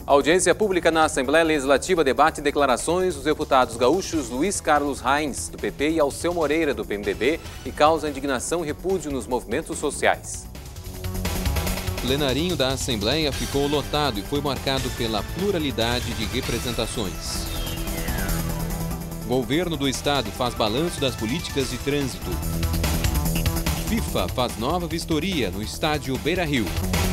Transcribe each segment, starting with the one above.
A audiência pública na Assembleia Legislativa debate declarações dos deputados gaúchos Luiz Carlos Reins, do PP, e Alceu Moreira, do PMDB, e causa indignação e repúdio nos movimentos sociais. O plenarinho da Assembleia ficou lotado e foi marcado pela pluralidade de representações. O governo do estado faz balanço das políticas de trânsito. FIFA faz nova vistoria no estádio Beira-Rio.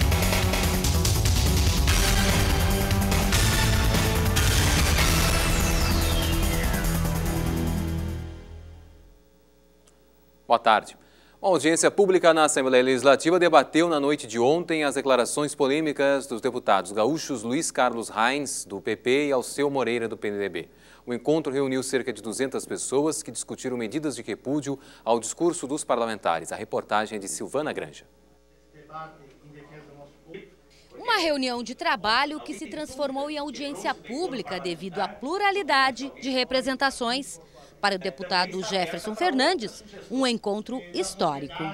Boa tarde. A audiência pública na Assembleia Legislativa debateu na noite de ontem as declarações polêmicas dos deputados gaúchos Luiz Carlos Reins, do PP, e Alceu Moreira, do PMDB. O encontro reuniu cerca de 200 pessoas que discutiram medidas de repúdio ao discurso dos parlamentares. A reportagem é de Silvana Granja. Uma reunião de trabalho que se transformou em audiência pública devido à pluralidade de representações. Para o deputado Jefferson Fernandes, um encontro histórico.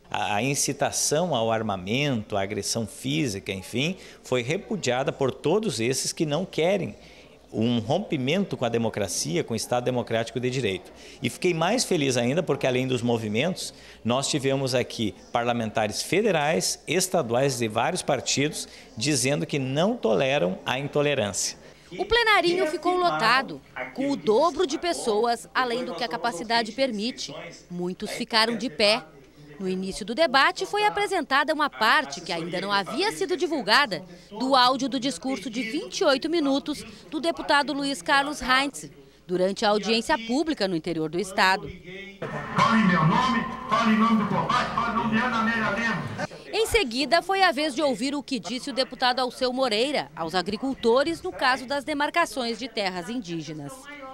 A incitação ao armamento, à agressão física, enfim, foi repudiada por todos esses que não querem um rompimento com a democracia, com o Estado Democrático de Direito. E fiquei mais feliz ainda porque, além dos movimentos, nós tivemos aqui parlamentares federais, estaduais de vários partidos, dizendo que não toleram a intolerância. O plenarinho ficou lotado, com o dobro de pessoas, além do que a capacidade permite. Muitos ficaram de pé. No início do debate, foi apresentada uma parte que ainda não havia sido divulgada do áudio do discurso de 28 minutos do deputado Luiz Carlos Reins, durante a audiência pública no interior do estado. Fale meu nome, fale em nome do combate, fale em nome de Ana Amélia Lemos. Em seguida, foi a vez de ouvir o que disse o deputado Alceu Moreira aos agricultores no caso das demarcações de terras indígenas.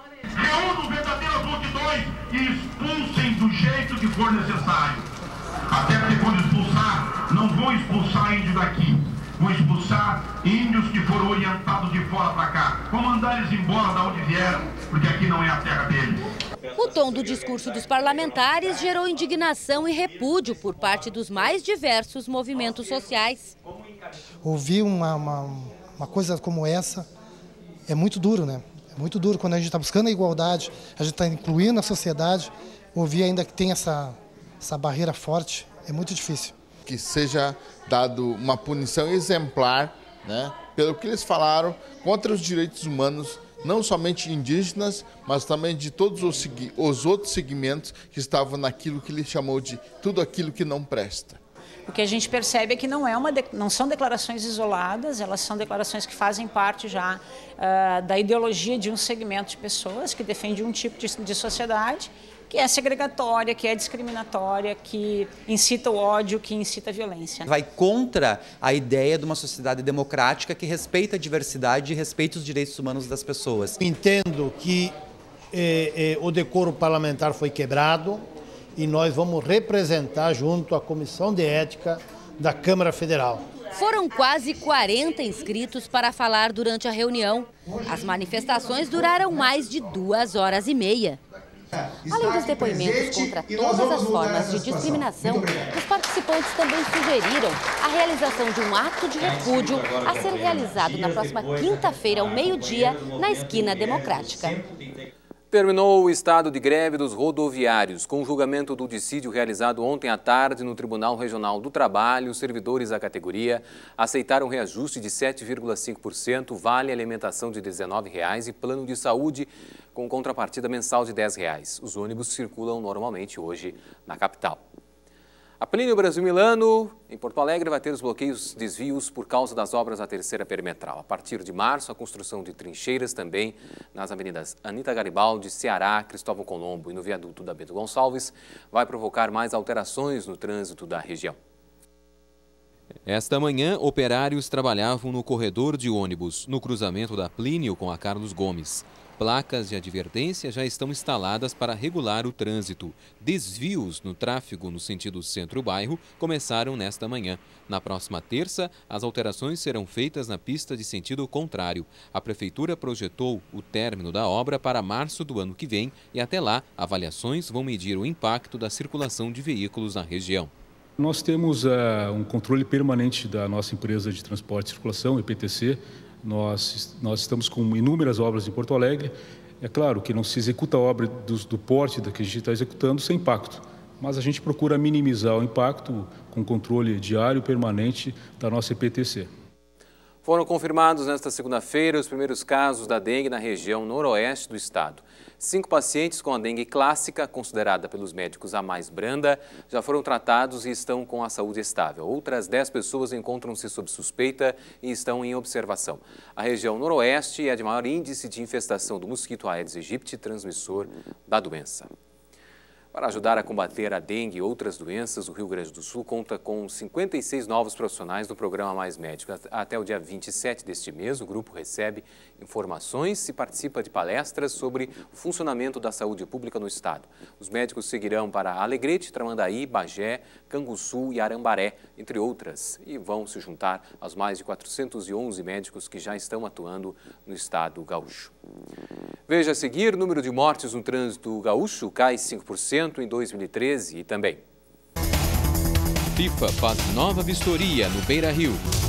Reúnam verdadeiras multidões e expulsem do jeito que for necessário. Até porque quando expulsar, não vão expulsar índio daqui. Vão expulsar índios que foram orientados de fora para cá. Vão mandar eles embora de onde vieram, porque aqui não é a terra deles. O tom do discurso dos parlamentares gerou indignação e repúdio por parte dos mais diversos movimentos sociais. Ouvir uma coisa como essa é muito duro, né? É muito duro quando a gente está buscando a igualdade, a gente está incluindo a sociedade, ouvir ainda que tem essa barreira forte, é muito difícil. Que seja dado uma punição exemplar, né, pelo que eles falaram, contra os direitos humanos, não somente indígenas, mas também de todos os outros segmentos que estavam naquilo que ele chamou de tudo aquilo que não presta. O que a gente percebe é que não são declarações isoladas, elas são declarações que fazem parte já da ideologia de um segmento de pessoas que defende um tipo de sociedade que é segregatória, que é discriminatória, que incita o ódio, que incita a violência. Vai contra a ideia de uma sociedade democrática que respeita a diversidade e respeita os direitos humanos das pessoas. Entendo que o decoro parlamentar foi quebrado e nós vamos representar junto à Comissão de Ética da Câmara Federal. Foram quase 40 inscritos para falar durante a reunião. As manifestações duraram mais de 2h30. Além dos depoimentos contra todas as formas de discriminação, os participantes também sugeriram a realização de um ato de repúdio a ser realizado na próxima quinta-feira, ao meio-dia, na Esquina Democrática. Terminou o estado de greve dos rodoviários. Com o julgamento do dissídio realizado ontem à tarde no Tribunal Regional do Trabalho, os servidores da categoria aceitaram reajuste de 7,5%, vale alimentação de R$ 19,00 e plano de saúde com contrapartida mensal de R$ 10,00. Os ônibus circulam normalmente hoje na capital. A Plínio Brasil Milano, em Porto Alegre, vai ter os desvios por causa das obras da terceira perimetral. A partir de março, a construção de trincheiras também nas avenidas Anita Garibaldi, Ceará, Cristóvão Colombo e no viaduto da Bento Gonçalves vai provocar mais alterações no trânsito da região. Esta manhã, operários trabalhavam no corredor de ônibus, no cruzamento da Plínio com a Carlos Gomes. Placas de advertência já estão instaladas para regular o trânsito. Desvios no tráfego no sentido centro-bairro começaram nesta manhã. Na próxima terça, as alterações serão feitas na pista de sentido contrário. A Prefeitura projetou o término da obra para março do ano que vem e até lá, avaliações vão medir o impacto da circulação de veículos na região. Nós temos um controle permanente da nossa empresa de transporte e circulação, EPTC, Nós estamos com inúmeras obras em Porto Alegre. É claro que não se executa a obra do porte que a gente está executando sem impacto, mas a gente procura minimizar o impacto com controle diário e permanente da nossa EPTC. Foram confirmados nesta segunda-feira os primeiros casos da dengue na região noroeste do estado. 5 pacientes com a dengue clássica, considerada pelos médicos a mais branda, já foram tratados e estão com a saúde estável. Outras 10 pessoas encontram-se sob suspeita e estão em observação. A região noroeste é a de maior índice de infestação do mosquito Aedes aegypti, transmissor da doença. Para ajudar a combater a dengue e outras doenças, o Rio Grande do Sul conta com 56 novos profissionais no programa Mais Médico. Até o dia 27 deste mês, o grupo recebe informações e participa de palestras sobre o funcionamento da saúde pública no estado. Os médicos seguirão para Alegrete, Tramandaí, Bagé, Canguçu e Arambaré, entre outras, e vão se juntar aos mais de 411 médicos que já estão atuando no estado gaúcho. Veja a seguir, o número de mortes no trânsito gaúcho cai 5% em 2013 e também. FIFA faz nova vistoria no Beira-Rio.